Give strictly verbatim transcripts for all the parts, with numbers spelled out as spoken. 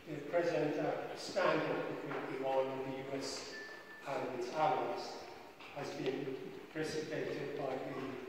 the present uh, standoff between Iran and the U S and its allies has been precipitated by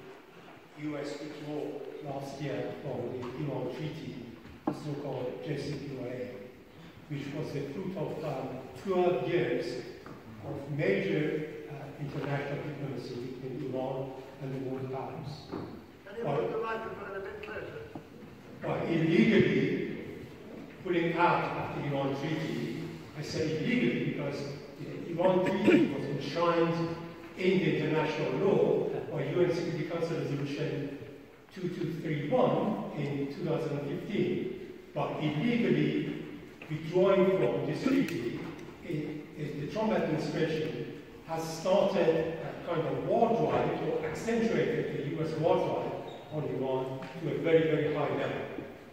the U S withdrawal last year from the Iran Treaty, the so-called J C P O A, which was the fruit of um, twelve years of major uh, international diplomacy between Iran and the world powers. Can you put the microphone a bit closer? By illegally pulling out of the Iran Treaty. I say illegally because the Iran Treaty was enshrined in the international law by U N Security Council Resolution two two three one in two thousand fifteen. But illegally withdrawing from this treaty, it, it, the Trump administration has started a kind of war drive or accentuated the U S war drive on Iran to a very, very high level.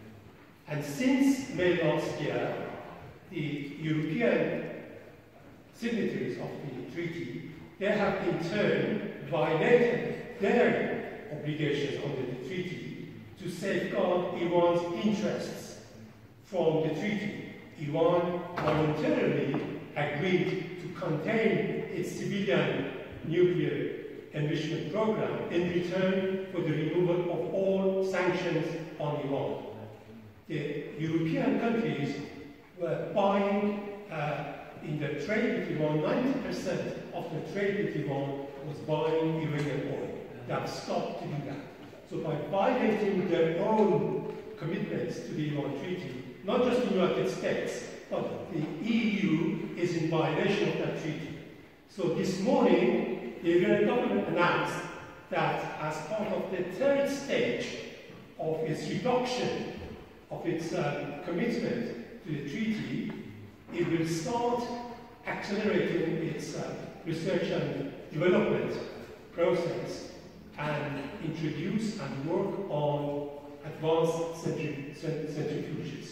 And since May last year, the European signatories of the treaty, they have in turn violated their obligations under the treaty to safeguard Iran's interests from the treaty. Iran voluntarily agreed to contain its civilian nuclear enrichment program in return for the removal of all sanctions on Iran. The European countries were buying uh, in the trade with Iran, ninety percent of the trade with Iran was buying Iranian oil. They have stopped to do that. So by violating their own commitments to the Iran Treaty, not just the United States, but the E U is in violation of that treaty. So this morning, the Iranian government announced that as part of the third stage of its reduction of its uh, commitment to the treaty, it will start accelerating its uh, research and development process and introduce and work on advanced centri centrifuges.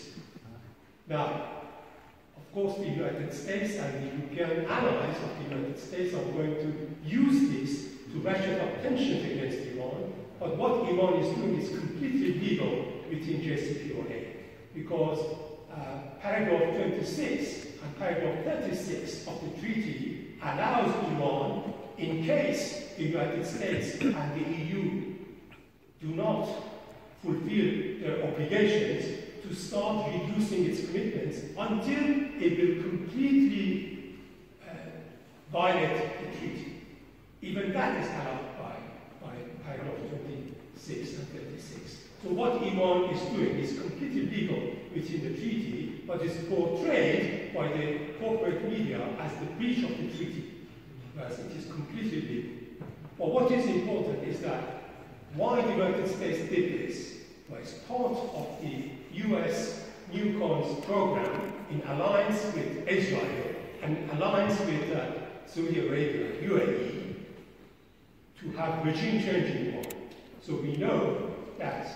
Now, of course, the United States and the European allies of the United States are going to use this to ratchet up tensions against Iran, but what Iran is doing is completely legal within J C P O A, because uh, paragraph twenty-six and paragraph thirty-six of the treaty allows Iran, in case the United States and the E U do not fulfill their obligations, to start reducing its commitments until it will completely uh, violate the treaty. Even that is allowed by, by paragraph twenty-six and thirty-six. So what Iran is doing is completely legal within the treaty, but is portrayed by the corporate media as the breach of the treaty, whereas it is completely legal. But what is important is that why the United States did this was part of the U S NUCOM's program in alliance with Israel and alliance with uh, Saudi Arabia, U A E, to have regime change in Iran. So we know that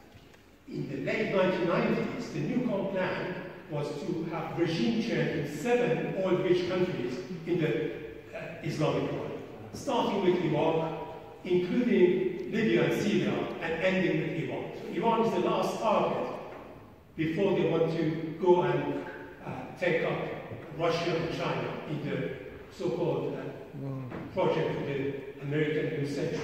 in the late nineteen nineties, the NUCOM plan was to have regime change in seven oil-rich countries in the uh, Islamic world, starting with Iraq, including Libya and Syria, and ending with Iran. So Iran is the last target before they want to go and uh, take up Russia and China in the so-called uh, project of the American New Century.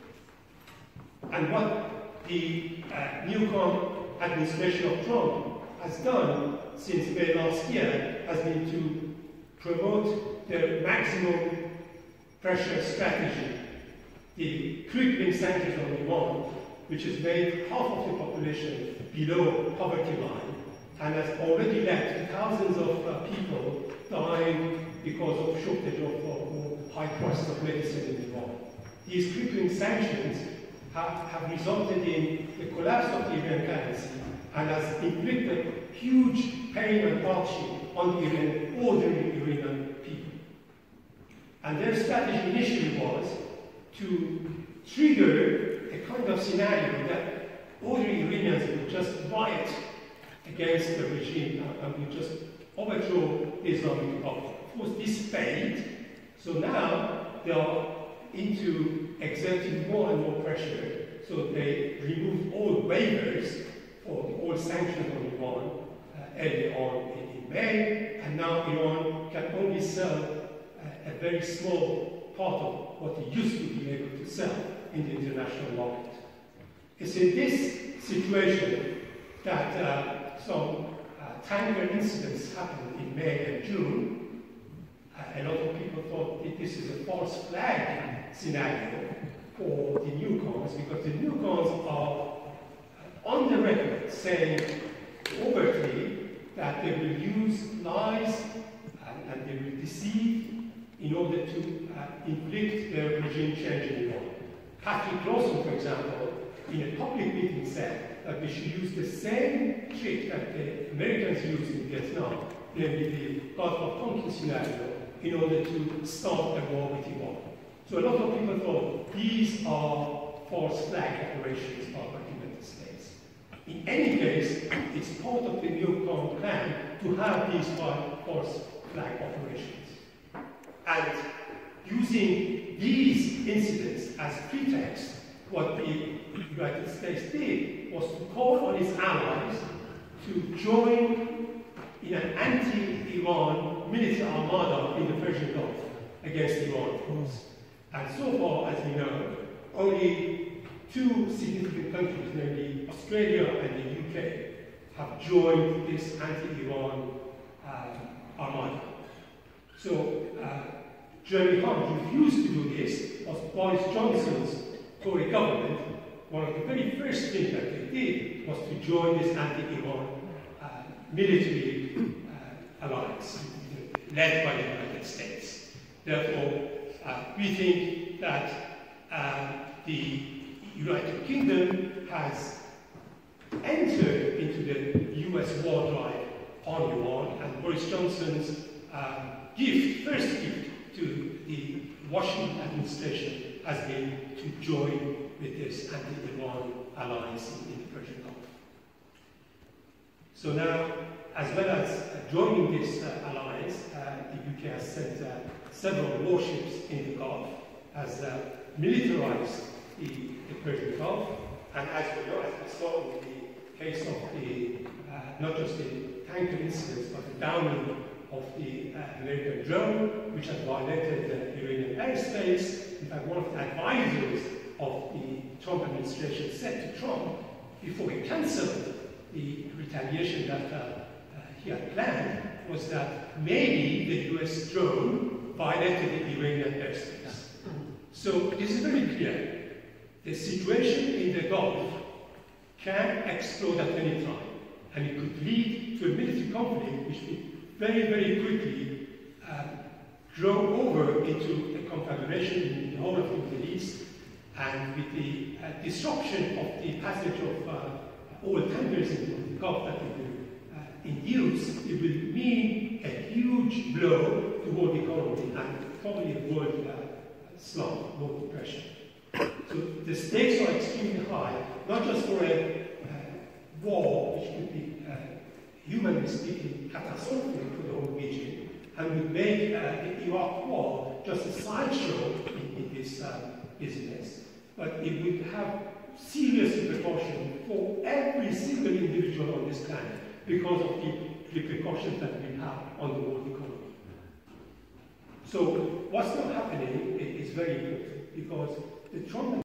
And what the uh, NUCOM administration of Trump has done since May last year has been to promote the maximum pressure strategy, the crippling sanctions on Iran, which has made half of the population below poverty line and has already led thousands of uh, people dying because of shortage of or high prices of medicine in Iran. These crippling sanctions have, have resulted in the collapse of the Iranian currency and has inflicted huge pain and hardship on the Iranian, ordinary Iranian people. And their strategy initially was to trigger a kind of scenario that ordinary Iranians would just riot against the regime and would just overthrow the Islamic Republic. Of course, this failed, so now they are into exerting more and more pressure, so they removed all waivers for all sanctions on Iran uh, early on in, in May, and now Iran can only sell a, a very small part of what it used to be able to sell in the international market. It's in this situation that uh, some uh, tanker incidents happened in May and June. Uh, a lot of people thought that this is a false flag scenario for the newcomers, because the newcomers are on the record saying overtly that they will use lies and, and they will deceive in order to uh, inflict their regime change in Iran. Patrick Lawson, for example, in a public meeting said that we should use the same trick that the Americans used in Vietnam, namely the Gulf of Tonkin scenario, in order to start a war with Iran. So a lot of people thought these are false flag operations by the United States. In any case, it's part of the newcomer plan to have these false flag operations. And using these incidents as pretext, what the United States did was to call on its allies to join in an anti-Iran military armada in the Persian Gulf against Iran, of course. And so far, as we know, only two significant countries, namely Australia and the U K, have joined this anti-Iran uh, armada. So uh, Jeremy Hunt refused to do this. Was Boris Johnson's Tory government, one of the very first things that they did was to join this anti-Iran uh, military uh, alliance led by the United States. Therefore, uh, we think that uh, the United Kingdom has entered into the U S war drive on Iran, and Boris Johnson's uh, gift, first gift to the Washington administration has been to join with this anti-Iran alliance in, in the Persian Gulf. So now, as well as uh, joining this uh, alliance, uh, the U K has sent uh, several warships in the Gulf, has uh, militarized the, the Persian Gulf, and as we know, as we saw in the case of the, uh, not just the tanker incidents, but the downing of the uh, American drone, which had violated the Iranian airspace. In fact, one of the advisors of the Trump administration said to Trump, before he cancelled the retaliation that uh, uh, he had planned, was that maybe the U S drone violated the Iranian airspace. So this is very clear. The situation in the Gulf can explode at any time, and it could lead to a military conflict which will very, very quickly um, grow over into a conflagration in the whole of the Middle East, and with the uh, disruption of the passage of uh, oil tankers into the Gulf that it will uh, induce, it will mean a huge blow to world economy and probably a world uh, slump, world depression. So the stakes are extremely high, not just for a uh, war, which would be, uh, humanly speaking, catastrophic for the whole region, and would make uh, the Iraq war just a sideshow in, in this uh, business, but it would have serious repercussions for every single individual on this planet because of the repercussions that we have on the world economy. So what's not happening is very important, because the Trump